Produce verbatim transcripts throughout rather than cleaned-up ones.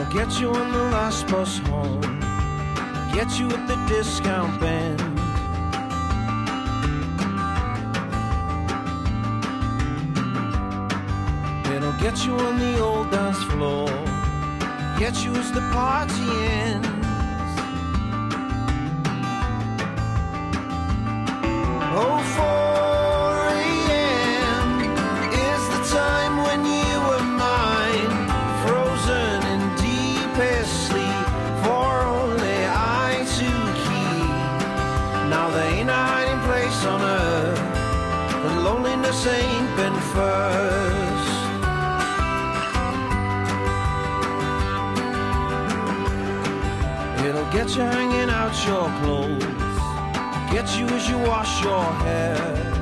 It'll get you on the last bus home, get you at the discount band. It'll get you on the old dance floor, get you as the party ends. Oh, four a m is the time when you were mine, frozen in deepest sleep, for only I to keep. Now there ain't a hiding place on earth, the loneliness ain't been first. It'll get you hanging out your clothes, get you as you wash your hair.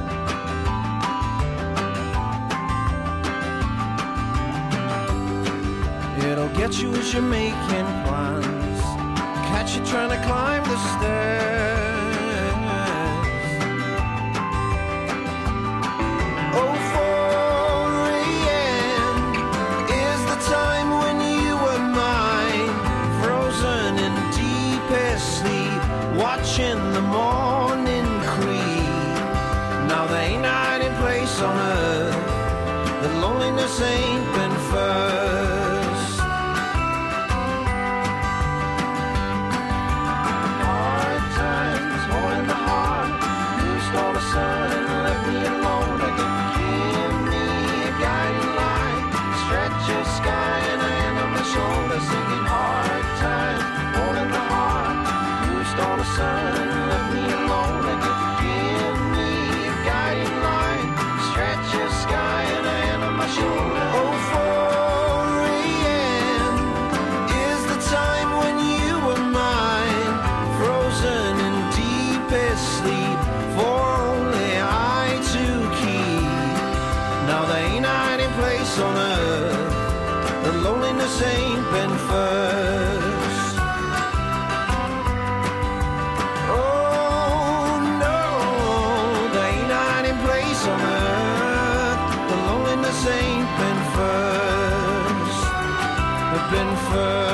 It'll get you as you're making plans, catch you trying to climb the stairs. Oh, four a m is the time when you were mine, frozen in deepest sleep, watching the morning creep. Now there ain't a hiding place on earth, the loneliness ain't been first. Hard times, hole in the heart, you stole the sun and left me alone again. Give me a guiding light, stretch your sky and a hand on my shoulder, singing hard times, hole in the heart, you stole the sun and left me alone again. Give me a guiding light, stretch your sky and a hand on my shoulder. Oh, four a m is the time when you were mine, frozen in deepest sleep, for only I to keep. Now there ain't a hiding place on earth, the loneliness ain't been first. Oh no, there ain't a hiding place on earth, the loneliness ain't been first, been first.